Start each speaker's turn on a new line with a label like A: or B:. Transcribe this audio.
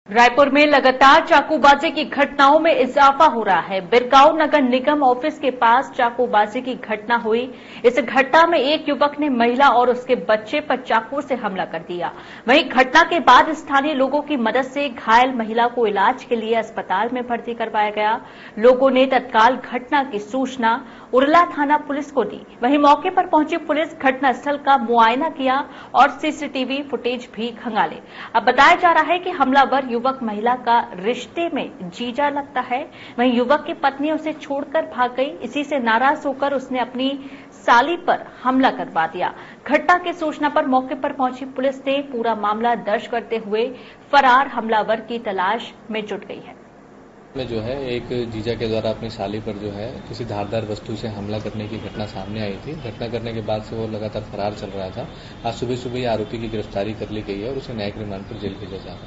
A: रायपुर में लगातार चाकूबाजी की घटनाओं में इजाफा हो रहा है। बिरगांव नगर निगम ऑफिस के पास चाकूबाजी की घटना हुई। इस घटना में एक युवक ने महिला और उसके बच्चे पर चाकू से हमला कर दिया। वहीं घटना के बाद स्थानीय लोगों की मदद से घायल महिला को इलाज के लिए अस्पताल में भर्ती करवाया गया। लोगों ने तत्काल घटना की सूचना उरला थाना पुलिस को दी। वहीं मौके पर पहुंची पुलिस घटनास्थल का मुआयना किया और सीसीटीवी फुटेज भी खंगाले। अब बताया जा रहा है कि हमलावर युवक महिला का रिश्ते में जीजा लगता है। वहीं युवक की पत्नी उसे छोड़कर भाग गई। इसी से नाराज होकर उसने अपनी साली पर हमला करवा दिया। घटना की सूचना पर मौके पर पहुंची पुलिस ने पूरा मामला दर्ज करते हुए फरार हमलावर की तलाश में जुट गई है।
B: में जो है एक जीजा के द्वारा अपनी साली पर जो है किसी धारदार वस्तु से हमला करने की घटना सामने आई थी। घटना करने के बाद से वो लगातार फरार चल रहा था। आज सुबह सुबह आरोपी की गिरफ्तारी कर ली गई है और उसे न्यायिक रिमांड पर जेल भेजा जा रहा है।